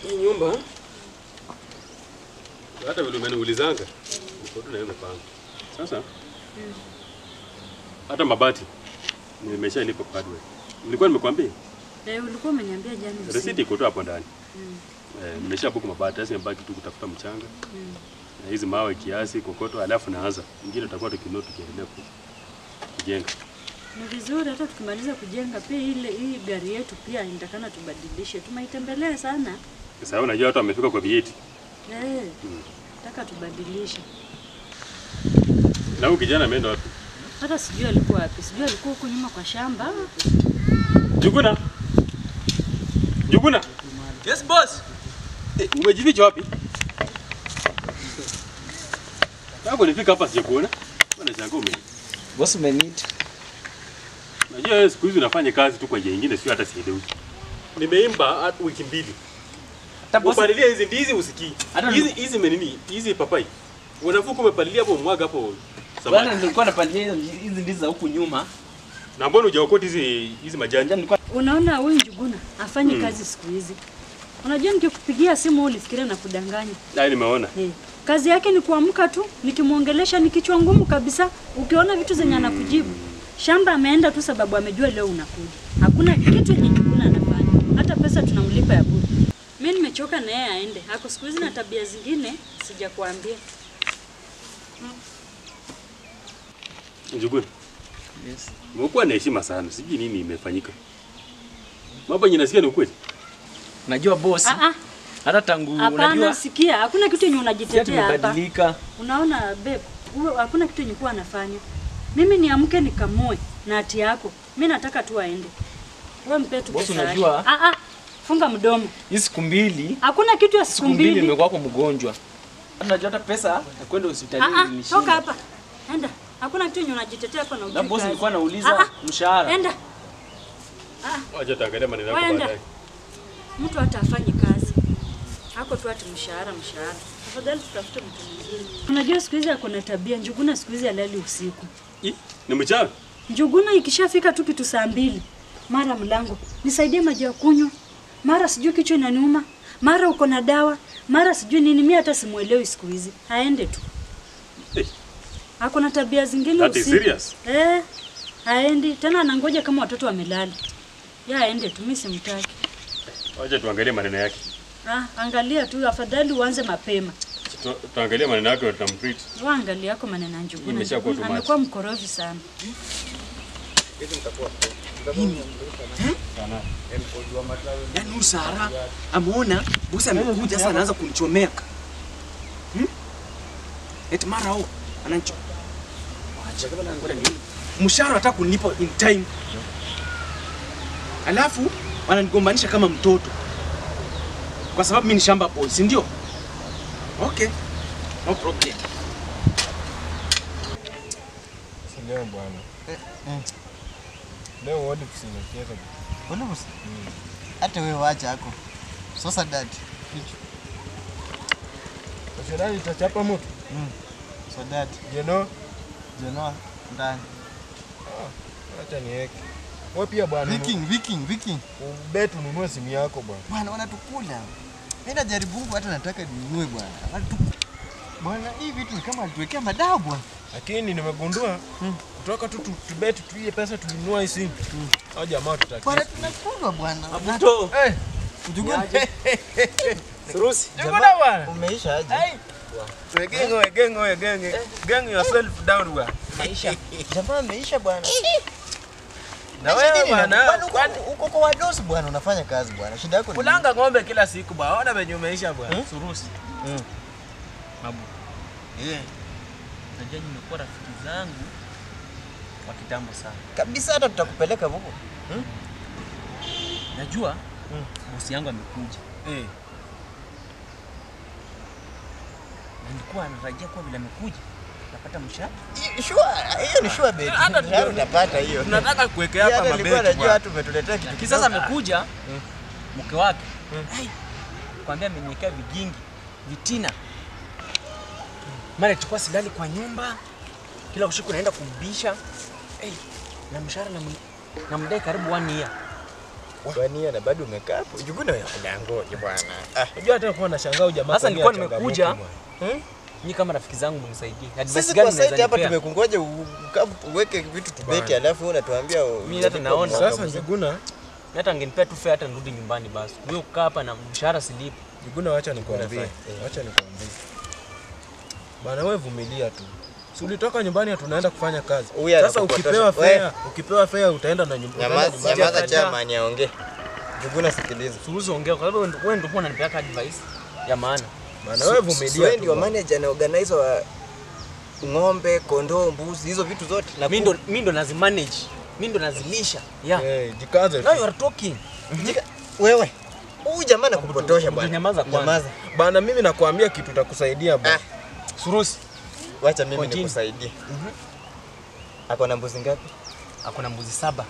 Hii nyumba hata vile umeniulizanga niko tu naenda panga. Sasa hata mabati nimeshalipa kwa hardware. Nilikuwa nimekwambia? Ulikuwa umeniambia jana usiku. Receipt iko tu hapo ndani. Nimeshabuku mabati, sasa nimebaki tu kutafuta mchanga. Na hizi mawe kiasi kokoto, alafu naanza. Ingine tutakuwa tukiendelea kujenga. Ni vizuri hata tukimaliza kujenga pia hii gari yetu pia inatakana tubadilishe. Tumaitembelee sana. Sasa unajua watu wamefika kwa vieti. Nataka tubadilishe. Na huyu kijana ameenda wapi? Hata sijui alikuwa wapi. Sijui alikuwa huko nyuma kwa shamba. Juguna. Juguna. Yes boss. Umejificha wapi? Hapo nilifika hapa sijakuona. Bwana changu mimi. Boss umeniita. Najua siku hizi unafanya kazi tu kwa njia nyingine sio hata sielewi. Nimeimba wiki mbili. Upalilia hizi ndizi usikii. Hizi menini? Hizi papai. Unafuka umepalilia hapo mwaga hapo. Bwana nilikuwa napalilia hizi ndizi za huku nyuma. Na mbona hujaokota hizi majani? Unaona huyu Njuguna afanye kazi siku hizi. Unajua nikikupigia simu ulifikiria na kudanganya. Nimeona. Kazi yake ni kuamka tu, nikimuongelesha ni kichwa ngumu kabisa. Ukiona vitu zenye anakujibu. Shamba ameenda tu sababu amejua leo unakuja. Hakuna kitu yenye Njuguna anafanya. Hata pesa tunamlipa ya bure. Mimi nimechoka na yeye aende. Hako siku hizi na tabia zingine sijakuambia. Njuguna. Yes. Umekuwa na heshima sana. Sijui nini imefanyika. Mambo yenye nasikia ni ukweli. Unajua boss. Hata tangu unajua sikia, hakuna kitu yenye unajitetea hapa. Unaona babe, hakuna kitu yenye kwa anafanya. Mimi niamke nikamoe na hati yako. Mimi nataka tu aende. Wewe mpe tu pesa. Boss unajua? Funga mdomo. Hizi siku mbili. Hakuna kitu ya siku mbili. Nimekuwa kwa mgonjwa. Unajua hata pesa ya kwenda hospitalini ni toka hapa. Enda. Hakuna kitu yenye unajitetea hapa na ujui. Na boss nilikuwa nauliza mshahara. Enda. Wacha taangalia maneno yako baadaye. Mtu hata afanye kazi. Hako tu ati mshahara. Afadhali tutafute mtu mwingine. Unajua siku hizi ako na tabia. Njuguna siku hizi halali usiku. Ni mchana? Njuguna ikishafika tu kitu saa 2, mara mlango. Nisaidie maji ya kunywa. Mara sijui kichwa inaniuma. Mara uko na dawa. Mara sijui nini. Mimi hata simuelewi siku hizi. Haende tu. Hako na tabia zingine usiku. That is serious? Haendi. Tena anangoja kama watoto wamelala. Aende tu, mimi simtaki. Wacha tuangalie maneno yake. Angalia tu, afadhali uanze mapema. Tuangalie maneno yake na tutamtreat. Angalia yako maneno ya Njuguna. Amekuwa mkorofi sana. Hizi mtakuwa. Sana. Yaani Usara ameona bosi amekuja sasa anaanza kunichomeka. Eti mara huo ananicho. Acha kama ngoja nini? Mshahara hata kunipa in time. Alafu wananigombanisha kama mtoto. Kwa sababu mimi ni shamba boy, si ndio? Okay. No problem. Leo bwana. Leo wote tusinacheza. Mbona usi? Hata wewe waacha yako. Sasa dad. Sasa itachapa moto. So dad. Jeno ndani. Acha niweke. Wewe pia bwana. Viking. Ubetu ununue simu yako bwana. Bwana wanatukula. Mimi najaribu hata nataka ninunue bwana. Bwana hii vitu kama alituwekea madawa bwana. Lakini nimegundua kutoka tu tubeti tuie pesa tununua hii simu. Hao jamaa tutaki. Bwana tunakulwa bwana. Abuto. Njuguna. Surusi. Njuguna bwana. Umeisha aje? Gang yourself down bwana. Maisha. Jamaa ameisha bwana. Na wewe bwana, uko kwa wadosi bwana unafanya kazi bwana. Shida yako ni kulanga ng'ombe kila siku bwana. Ona venye umeisha bwana. Surusi. Mabu. Najua nimekuwa rafiki zangu wa kitambo sana. kabisa, hata tutakupeleka huko. Najua bosi yangu amekuja. Nilikuwa natarajia kwa vile amekuja napata mshahara. Sure, hiyo ni sure bet. Hata utapata hiyo. Tunataka kuwekea hapa mabeti. Nilikuwa najua watu umetuletea kitu. Lakini sasa amekuja mke wake. Kwambia ameniwekea vigingi, vitina. Mara tukua silali kwa nyumba. Kila usiku naenda kumbisha. Na mshahara na mdai karibu 1 year. Kwani na bado umekaa hapo? Juguna wewe kunangoje bwana. Unajua hata kwa nashangaa jamaa. Sasa nilikuwa nimekuja. Ni kama rafiki zangu mnisaidie. Advice gani unaweza hapa tumekungoja uweke vitu tubeti alafu unatuambia mimi hata naona sasa Juguna hata angenipea tu fare hata nirudi nyumbani basi. Wewe ukaa hapa na mshahara silipi. Juguna acha nikwambie. Acha nikwambie. Bana wewe vumilia tu. Si ulitoka nyumbani tunaenda kufanya kazi. Sasa ukipewa fare utaenda na nyumbani. Nyamaza chama niongee. Juguna sikiliza. Suruhusu ongea kwa sababu wewe ndio unanipea advice ya maana. Bana wewe vumilia. Wewe ndio manager na organizer wa ng'ombe, kondoo, mbuzi, hizo vitu zote. Na mimi ndo nazimanage. Mimi ndo nazilisha. Jikaze. Now you are talking. Wewe. Huyu jamaa anakupotosha bwana. Nyamaza kwanza. Bana mimi nakwambia kitu utakusaidia bwana. Surusi. Wacha mimi nikusaidie. Ako na mbuzi ngapi? Ako na mbuzi 7.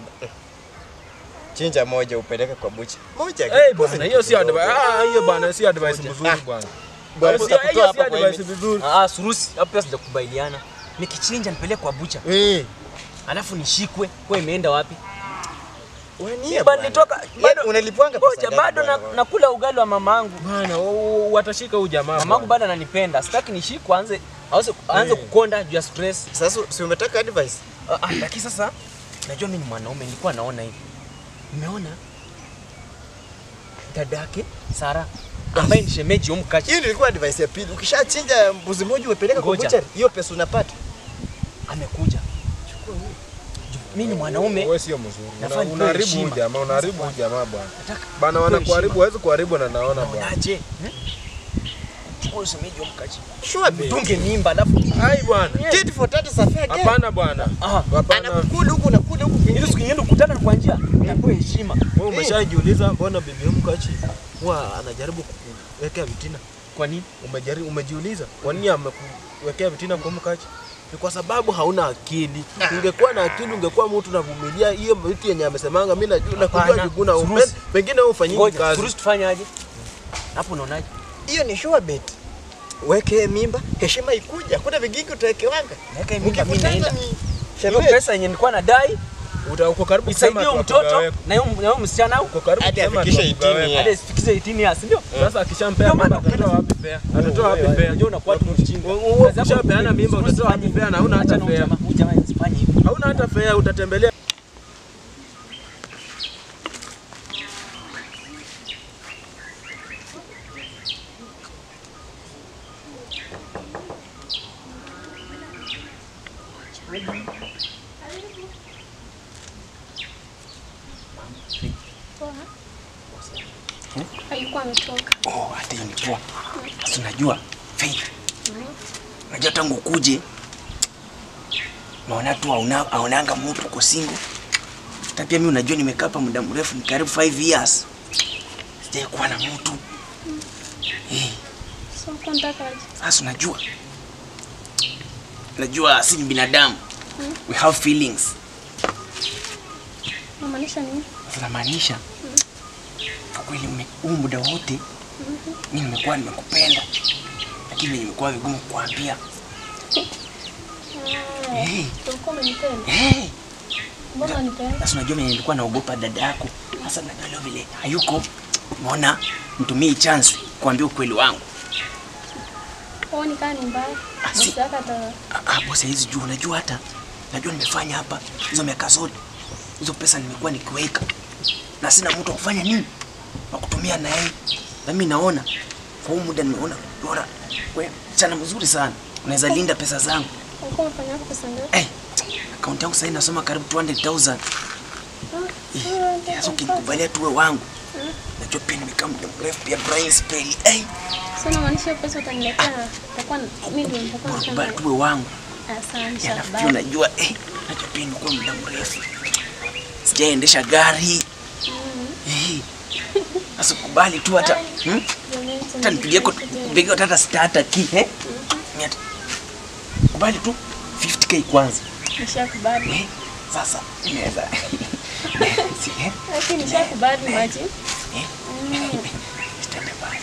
Chinja moja upeleke kwa bucha. Moja. Bwana hiyo si advice. Hiyo bwana si advice nzuri bwana. Bwana utakutoa hapa kwa advice vizuri. Surusi, hapo pia sijakubaliana. Nikichinja nipeleke kwa bucha. Alafu nishikwe, kwa imeenda wapi? Wewe bwana nitoka bado unalipwanga pesa. Bado nakula ugali wa mamangu. Bwana watashika huyu jamaa. Mamangu bado ananipenda. Sitaki nishikwe aanze kukonda juu ya stress. Sasa si umetaka advice? Lakini sasa najua mimi ni mwanaume nilikuwa naona hivi. Umeona? Dadake Sara ambaye ni shemeji umkachi. Hiyo ilikuwa advice ya pili. Ukishachinja mbuzi moja upeleka kwa bucha, hiyo pesa unapata. Amekuja. Chukua huyo. Mimi ni mwanaume. Wewe sio mzuri. Unaharibu jamaa, unaharibu jamaa bwana. Bana wanakuharibu, huwezi kuharibu na naona bwana. Aje. Chukua shemeji umkachi. Sure Tunge mimba alafu. Hai bwana. Tit for tat safari. Hapana bwana. Hapana. Anakula huko na kula huko. Ile siku nyingine kukutana kwa njia, napewa heshima. Wewe umeshajiuliza mbona bibi umkachi huwa anajaribu kukuwekea vitina? Kwa nini? Umejiuliza kwa nini amekuwekea vitina kwa mkachi? Ni kwa sababu hauna akili. Ungekuwa na akili ungekuwa mtu unavumilia hiyo vitu yenye amesemanga. Mimi najua na kujua Juguna pengine wewe ufanyie kazi. Surusi tufanyaje? Hapo unaonaje? Hiyo ni sure bet. Weke mimba, heshima ikuja. Kuna vigigi utawekewanga. Weke mimba mimi naenda. Hiyo pesa yenye nilikuwa nadai uko karibu kusema hiyo mtoto na hiyo msichana uko karibu kusema afikishe 18. hadi afikishe 18 years ndio? Sasa akishampea mimba atatoa wapi fare? Atatoa wapi fare? Unajua unakuwa tu mjinga. Ukishapeana mimba utatoa wapi fare na huna hata fare? Jamaa usifanye hivyo. Hauna hata fare utatembelea Alikuwa ametoka. Hata hiyo ni poa. Sasa unajua Faith. Unajua tangu kuje naona tu aonanga mtu kwa single. Hata pia mimi unajua nimekaa hapa muda mrefu, ni karibu 5 years. Sijai kuwa na mtu. So kontakaje? Sasa unajua sisi binadamu. We have feelings. Unamaanisha nini? Unamaanisha kwa kweli huu muda wote mimi nimekuwa nimekupenda, lakini nimekuwa vigumu kukuambia. Ulikuwa unanipenda? Mbona unanipenda? Sasa unajua mimi nilikuwa naogopa dada yako. Sasa najua leo vile hayuko. Umeona? Mtumie chance kuambia ukweli wangu. Ni kani mbaya? Bosi hizi juu unajua hata najua nimefanya hapa hizo miaka zote. Hizo pesa nimekuwa nikiweka. Na sina mtu wa kufanya nini? Wa kutumia na yeye. Na mimi naona kwa muda nimeona bora wewe chana mzuri sana. Unaweza linda pesa zangu. Ulikuwa unafanya hapo pesa ngapi? Account yangu sasa inasoma karibu 200,000. Sasa ukikubalia tuwe wangu. Najua pia nimekaa muda mrefu pia brain spell. Sasa maanisha pesa utaniletea itakuwa mimi ndio nitakuwa nashamba. Tuwe wangu. Asante baba. Unajua najua pia niko muda mrefu. Sijaendesha gari. Sasa kubali tu hata hata nipigie hata starter key kubali tu 50k kwanza. Nishakubali. Sasa inaweza. Lakini nishakubali maji. Sitende bali.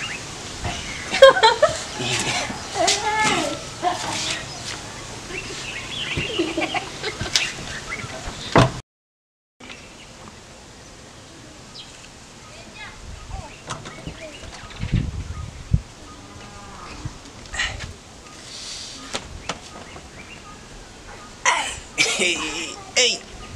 Hey, hey.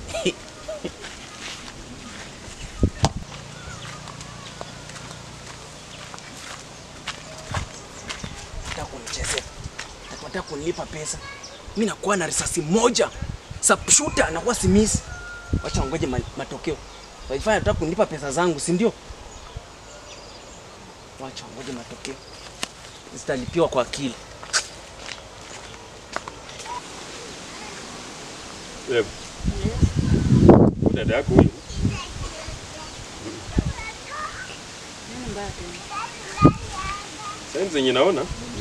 Nataka kunilipa pesa. Mimi nakuwa na risasi moja. Sapshuta anakuwa simisi. Wacha ngoje matokeo. Waifanya nataka kunilipa pesa zangu, si ndio? Wacha ngoje matokeo. Zitalipiwa kwa akili. Wewe. Dada yako huyu. Nini mbaya tena? Sasa zenye naona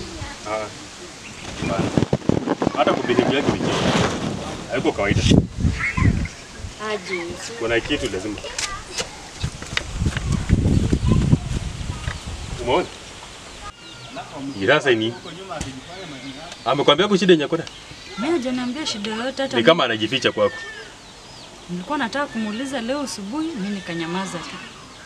mbaya. Hata kubehave yake vijana. Haiko kawaida. Aje. Kuna kitu lazima. Umeona? Irasa ni. Amekwambia kushida nyakona? Mimi hajaniambia shida yote hata. Ni kama anajificha kwako. Nilikuwa nataka kumuuliza leo asubuhi, mimi nikanyamaza tu.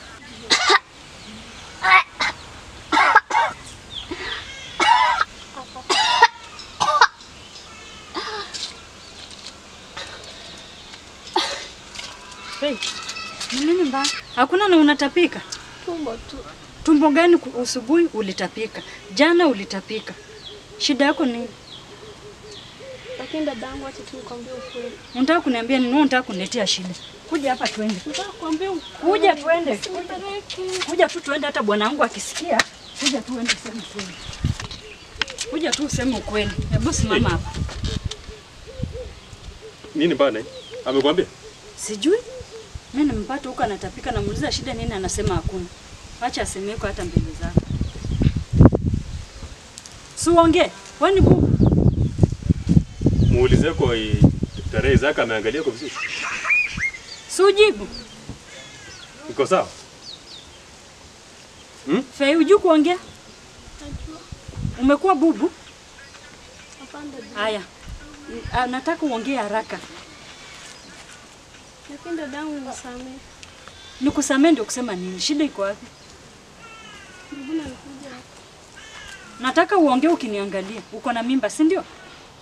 Hey, ni nini mbaya? Hakuna na unatapika? Tumbo tu. Tumbo gani asubuhi ulitapika? Jana ulitapika. Shida yako nini? Lakini dadangu acha tu nikwambie ukweli. Unataka kuniambia nini? Unataka kuniletea shida? Kuja hapa twende. Nataka kuambia ukweli. Kuja twende. Kuja tu twende, hata bwana wangu akisikia. Kuja tu twende sema ukweli. Kuja tu useme ukweli. Hebu simama hapa. Nini bana? Amekwambia? Sijui. Mimi nimpata huko anatapika, namuuliza shida nini, anasema hakuna. Acha asemeko hata mbele zako. Suongee. Wewe ni bubu. Muulize kwa tarehe zake ameangalia kwa vizuri. Sujibu. Iko sawa? Fei hujui kuongea? Najua. Umekuwa bubu? Hapana dada. Haya. Nataka uongee haraka. Lakini dadangu nisamehe. Nikusamee ndio kusema nini? Shida iko wapi? Mbona nikuja hapa? Nataka uongee ukiniangalia. Uko na mimba, si ndio?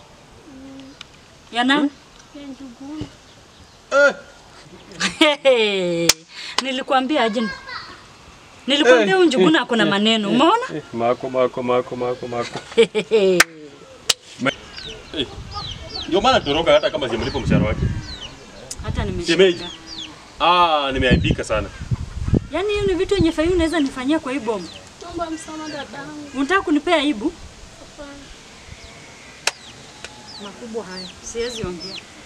Ya nani? Ya njuguna. Nilikwambia aje. Nilikwambia unjuguna ako na maneno. Umeona? Mako. Ndio maana toroka hata kama simlipo mshahara wake. Hata nimeshinda. Nimeaibika sana. Yaani hiyo ni vitu yenye Fei unaweza nifanyia kwa hii bomba. Naomba msamaha dadangu. Unataka kunipea aibu? Hapana. Makubwa haya. Siwezi ongea.